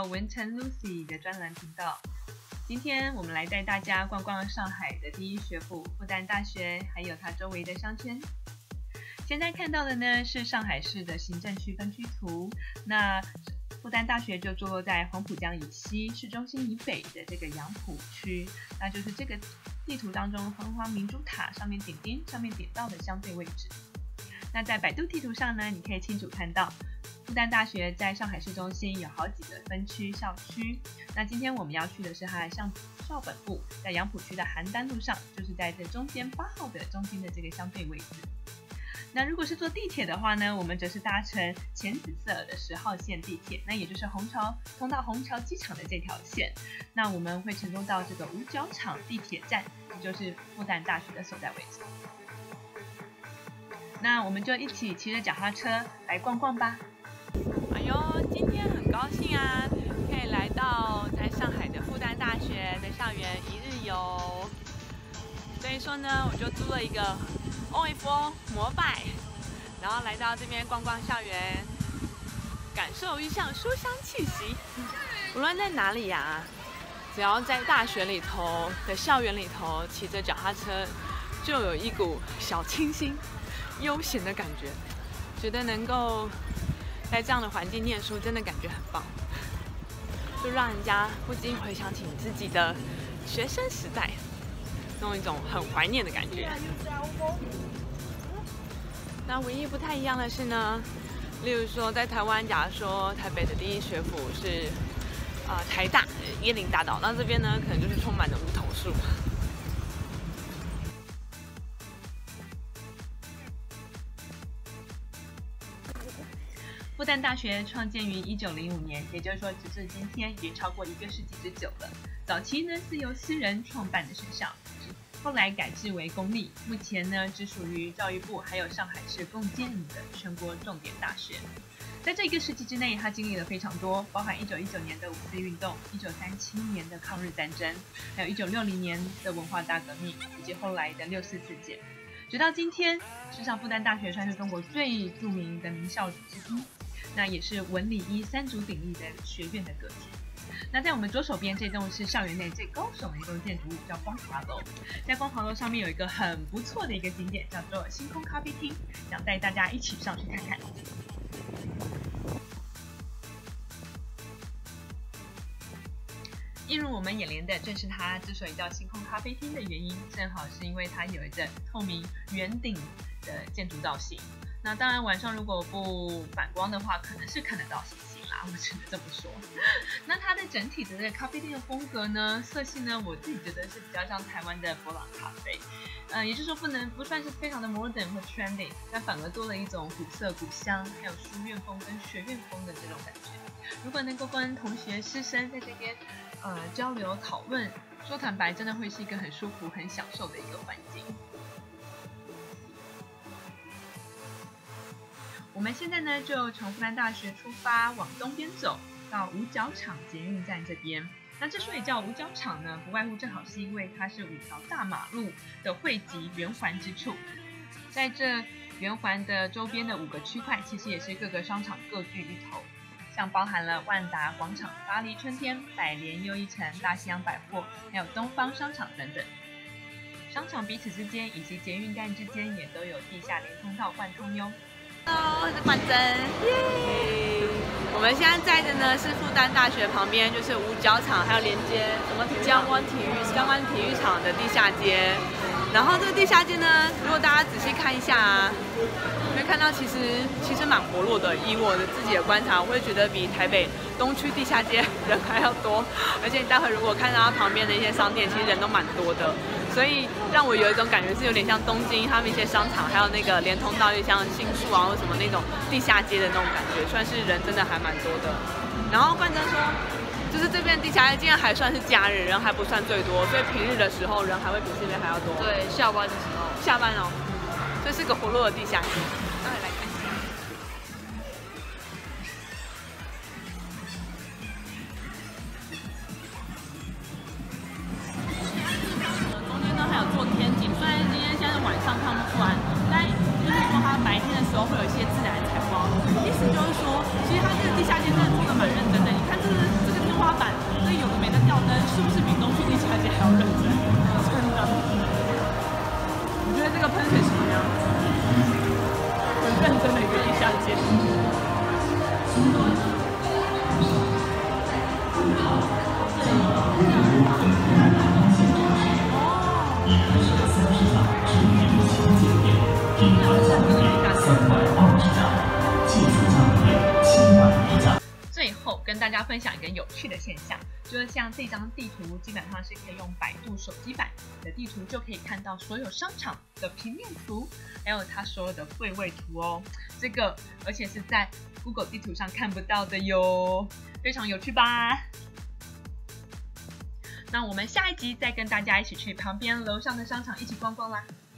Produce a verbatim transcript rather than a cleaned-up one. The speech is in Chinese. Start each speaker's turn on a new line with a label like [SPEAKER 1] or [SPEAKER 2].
[SPEAKER 1] 到文成 Lucy 的专栏频道。今天我们来带大家逛逛上海的第一学府复旦大学，还有它周围的商圈。现在看到的呢是上海市的行政区分区图。那复旦大学就坐落在黄浦江以西、市中心以北的这个杨浦区，那就是这个地图当中凤凰明珠塔上面点点上面点到的相对位置。那在百度地图上呢，你可以清楚看到复旦大学在上海市中心有好几个分区校区。那今天我们要去的是它的校校本部，在杨浦区的邯郸路上，就是在这中间八号的中间的这个相对位置。那如果是坐地铁的话呢，我们则是搭乘浅紫色的十号线地铁，那也就是虹桥通到虹桥机场的这条线。那我们会乘坐到这个五角场地铁站，也就是复旦大学的所在位置。那我们就一起骑着脚踏车来逛逛吧。
[SPEAKER 2] 哎呦，今天很高兴啊，可以来到在上海的复旦大学的校园一日游。所以说呢，我就租了一个 O F O 摩拜，然后来到这边逛逛校园，感受一下书香气息。无论在哪里呀、啊，只要在大学里头的校园里头骑着脚踏车，就有一股小清新、悠闲的感觉，觉得能够在这样的环境念书，真的感觉很棒，就让人家不禁回想起自己的学生时代，那种一种很怀念的感觉。那唯一不太一样的是呢，例如说在台湾，假如说台北的第一学府是啊、呃、台大椰林大道，那这边呢可能就是充满了梧桐树。
[SPEAKER 1] 复旦大学创建于一九零五年，也就是说直至今天已经超过一个世纪之久了。早期呢是由私人创办的学校，后来改制为公立，目前呢只属于教育部还有上海市共建的全国重点大学。在这一个世纪之内，它经历了非常多，包含一九一九年的五四运动、一九三七年的抗日战争，还有一九六零年的文化大革命，以及后来的六四事件。直到今天，事实上复旦大学算是中国最著名的名校之一。那也是文理医三足鼎立的学院的格局。那在我们左手边这栋是校园内最高耸的一栋建筑物，叫光华楼。在光华楼上面有一个很不错的一个景点，叫做星空咖啡厅，想带大家一起上去看看。映入我们眼帘的正是它之所以叫星空咖啡厅的原因，正好是因为它有一个透明圆顶的建筑造型。那当然，晚上如果不反光的话，可能是看得到星星啦，我只能这么说。那它的整体的这个咖啡店的风格呢，色系呢，我自己觉得是比较像台湾的博朗咖啡，呃，也就是说不能不算是非常的 modern 或 trendy， 但反而多了一种古色古香，还有书院风跟学院风的这种感觉。如果能够跟同学师生在这边呃交流讨论，说坦白，真的会是一个很舒服、很享受的一个环境。我们现在呢，就从复旦大学出发，往东边走到五角场捷运站这边。那之所以叫五角场呢，不外乎正好是因为它是五条大马路的汇集圆环之处。在这圆环的周边的五个区块，其实也是各个商场各据一头，像包含了万达广场、巴黎春天、百联又一城、大西洋百货，还有东方商场等等。商场彼此之间以及捷运站之间也都有地下连通道贯通哟。
[SPEAKER 2] Hello， 我是冠珍，耶！我们现在在的呢是复旦大学旁边，就是五角场，还有连接什么江湾体育江湾体育场的地下街。然后这个地下街呢，如果大家仔细看一下啊，会看到其实其实蛮活络的。以我的自己的观察，我会觉得比台北东区地下街人还要多。而且你待会如果看到它旁边的一些商店，其实人都蛮多的。所以让我有一种感觉是有点像东京他们一些商场，还有那个连通道，就像新宿啊或什么那种地下街的那种感觉，算是人真的还蛮多的。然后冠珍说，就是这边地下街今天还算是假日，人还不算最多，所以平日的时候人还会比这边还要多。
[SPEAKER 3] 对，下班的时候。
[SPEAKER 2] 下班哦，这是个活络的地下街，大家来看一下。晚上看不出来，但就是说它白天的时候会有一些自然采光，意思就是说，其实它这个地下街真的做的蛮认真的。你看这个这个个喷水什么样？很认真的一个地下街。
[SPEAKER 1] 最后跟大家分享一个有趣的现象，就是像这张地图基本上是可以用百度手机版的地图就可以看到所有商场的平面图，还有它所有的柜位图哦。这个而且是在 Google 地图上看不到的哟，非常有趣吧？那我们下一集再跟大家一起去旁边楼上的商场一起逛逛啦。